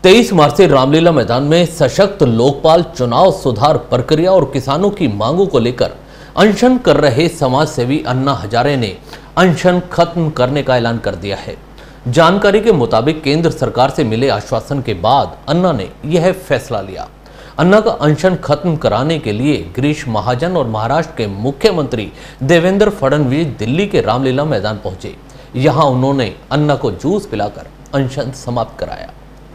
23 मार्च से रामलीला मैदान में सशक्त लोकपाल चुनाव सुधार प्रक्रिया और किसानों की मांगों को लेकर अनशन कर रहे समाज सेवी अन्ना हजारे ने अनशन खत्म करने का ऐलान कर दिया है। जानकारी के मुताबिक केंद्र सरकार से मिले आश्वासन के बाद अन्ना ने यह फैसला लिया। अन्ना का अनशन खत्म कराने के लिए गिरीश महाजन और महाराष्ट्र के मुख्यमंत्री देवेंद्र फडणवीस दिल्ली के रामलीला मैदान पहुंचे। यहां उन्होंने अन्ना को जूस पिलाकर अनशन समाप्त कराया।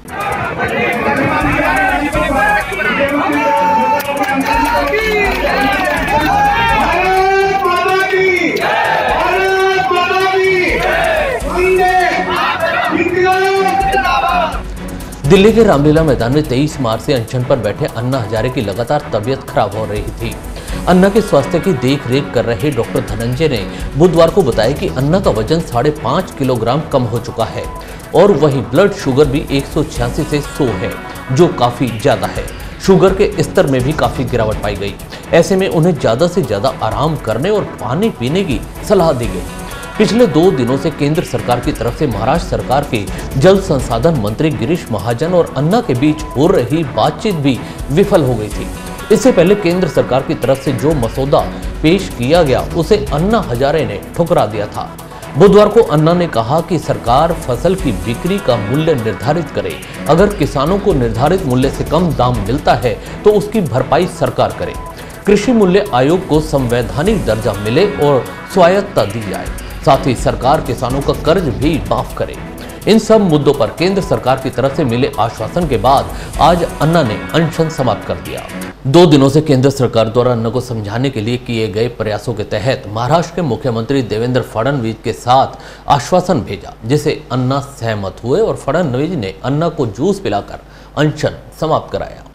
दिल्ली के रामलीला मैदान में 23 मार्च से अनशन पर बैठे अन्ना हजारे की लगातार तबीयत खराब हो रही थी। अन्ना के स्वास्थ्य की देखरेख कर रहे डॉक्टर धनंजय ने बुधवार को बताया कि अन्ना का वजन 5.5 किलोग्राम कम हो चुका है और वही ब्लड शुगर भी 186 से 100 है, जो काफी ज्यादा है। शुगर के स्तर में भी काफी गिरावट पाई गई। ऐसे में उन्हें ज्यादा से ज्यादा आराम करने और पानी पीने की सलाह दी गई। पिछले 2 दिनों से केंद्र सरकार की तरफ से महाराष्ट्र सरकार के जल संसाधन मंत्री गिरीश महाजन और अन्ना के बीच हो रही बातचीत भी विफल हो गई थी। इससे पहले केंद्र सरकार की तरफ से जो मसौदा पेश किया गया उसे अन्ना हजारे ने ठुकरा दिया था। बुधवार को अन्ना ने कहा कि सरकार फसल की बिक्री का मूल्य निर्धारित करे। अगर किसानों को निर्धारित मूल्य से कम दाम मिलता है तो उसकी भरपाई सरकार करे। कृषि मूल्य आयोग को संवैधानिक दर्जा मिले और स्वायत्तता दी जाए। साथ ही सरकार किसानों का कर्ज भी माफ करे। इन सब मुद्दों पर केंद्र सरकार की तरफ से मिले आश्वासन के बाद आज अन्ना ने अनशन समाप्त कर दिया। 2 दिनों से केंद्र सरकार द्वारा अन्ना को समझाने के लिए किए गए प्रयासों के तहत महाराष्ट्र के मुख्यमंत्री देवेंद्र फडणवीस के साथ आश्वासन भेजा, जिसे अन्ना सहमत हुए और फडणवीस ने अन्ना को जूस पिलाकर अनशन समाप्त कराया।